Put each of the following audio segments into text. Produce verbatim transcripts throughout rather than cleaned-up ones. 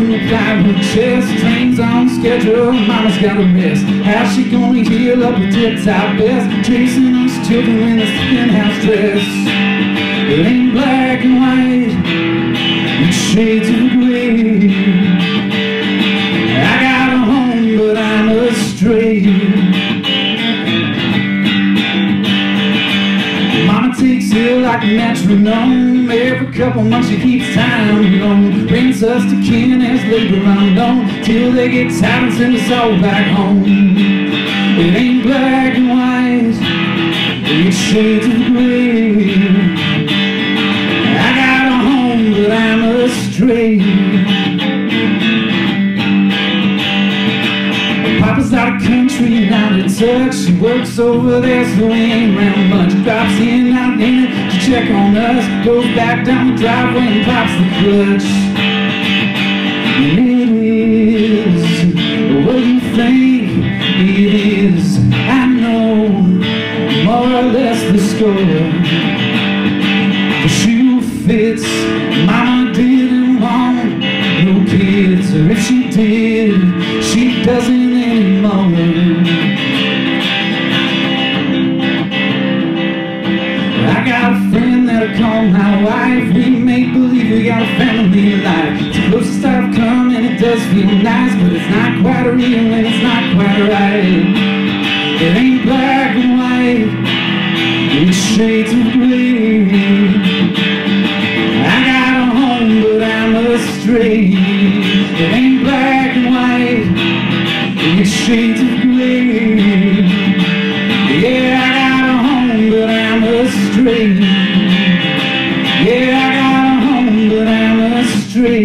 from the plywood chest. Trains on schedule, mama's got a rest. How's she gonna heal up with tip-top vest? Chasing us children in a in-house dress. It ain't black and white, it's shades of grey. I got a home, but I'm astray. Mama takes ill like a metronome. Every couple months she keeps time alone. Brings us to kin as labor unknown, till they get tired and send us all back home. It ain't black and white, it's shades of grey. I got a home, but I'm astray. Papa's out of country, not in touch. She works over there, so we ain't around much. Drops in, out in it to check on us. Goes back down the driveway and pops the clutch. And it is what you think it is. I know more or less the score. The shoe fits. Mama didn't want no kids, or if she did, she doesn't anymore. I got a friend that I call my wife. We make believe we got a family life. It's the closest I've come, and it does feel nice, but it's not quite real and it's not quite right. It ain't black and white, it's shades of grey. I got a home, but I'm astray. It ain't black and white, it's shades of grey. Yeah, I got a home, but I'm astray. Yeah, I got a home, but I'm astray.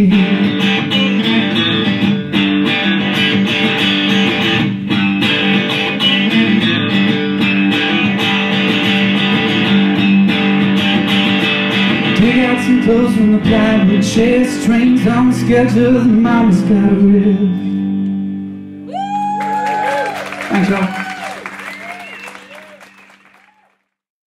Dig out some clothes from the plywood chest. Trains on schedule, and mama's got a rest. Thanks, y'all.